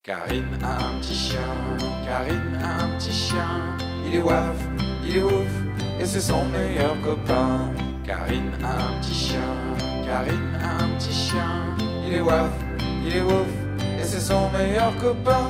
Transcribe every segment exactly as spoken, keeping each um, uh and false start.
Karine a un petit chien, Karine a un petit chien. Il est waf, il est ouf, et c'est son meilleur copain. Karine a un petit chien, Karine a un petit chien. Il est waf, il est ouf, et c'est son meilleur copain.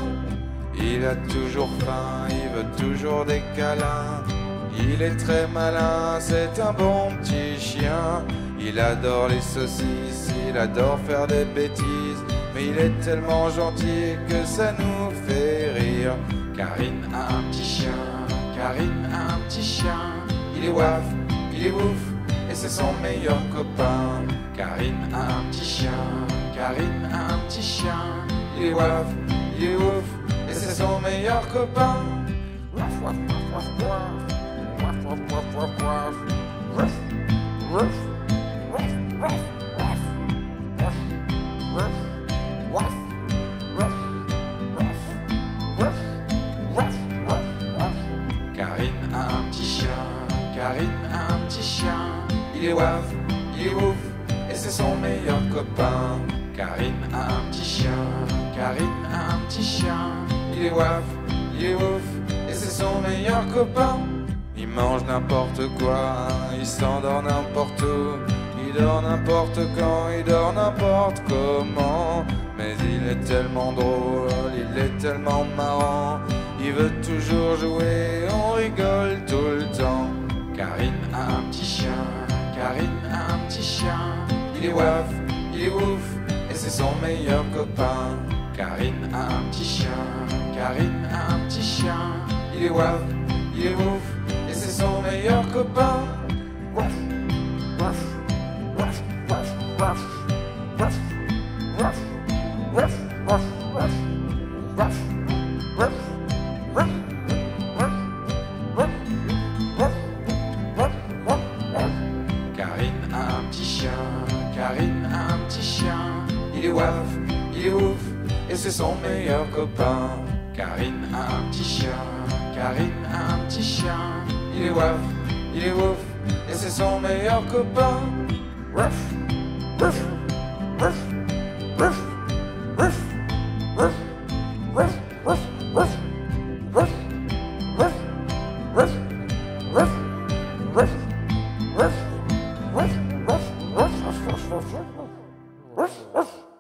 Il a toujours faim, il veut toujours des câlins. Il est très malin, c'est un bon petit chien. Il adore les saucisses, il adore faire des bêtises. Mais il est tellement gentil que ça nous fait rire. Karine a un petit chien, Karine a un petit chien. Il est waf, il est ouf, et c'est son meilleur copain. Karine a un petit chien, Karine a un petit chien. Il est waf, il est ouf, et c'est son meilleur copain. Waf, waf, waf, waf, waf. Waf, waf, waf, waf, waf. Waf, waf, waf, waf, waf. Waf, waf. Waf, waf, waf, waf, waf, waf, waf. Karine a un petit chien, Karine a un petit chien. Il est waf, il est ouf, et c'est son meilleur copain. Karine a un petit chien, Karine a un petit chien. Il est waf, il est ouf, et c'est son meilleur copain. Il mange n'importe quoi, il s'endort n'importe où. Il dort n'importe quand, il dort n'importe comment. Mais il est tellement drôle, il est tellement marrant. Il veut toujours jouer, on rigole tout le temps. Karine a un petit chien, Karine a un petit chien. Il est waf, il est ouf, et c'est son meilleur copain. Karine a un petit chien, Karine a un petit chien. Il est waf, il est ouf, et c'est son meilleur copain. Waf, waf, waf, waf, waf, waf, waf. Ruff, ruff, ruff, ruff, ruff, ruff, ruff, ruff, ruff, ruff, ruff, ruff. Karine a un petit chien, Karine a un petit chien. Il est waf, il est ouf, et c'est son meilleur copain. Karine a un petit chien, Karine a un petit chien. Il est waf, il est ouf, et c'est son meilleur copain. Ruff, ruff, ruff, ruff. Ruff, ruff, ruff, ruff, ruff, ruff, ruff, ruff, ruff, ruff, ruff, ruff, ruff, ruff, ruff, ruff, ruff, ruff.